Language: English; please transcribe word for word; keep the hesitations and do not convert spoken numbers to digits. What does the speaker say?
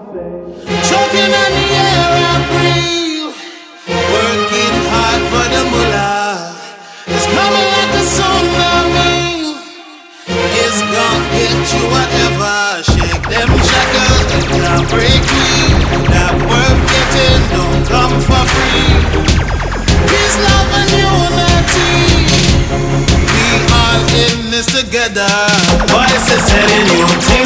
Choking on the air I breathe, working hard for the mullah. It's coming like a tsunami. It's gonna get you whatever. Shake them shackles, they can't break me. That worth getting don't come for free. Peace, love and unity, we all in this together. Voices telling you things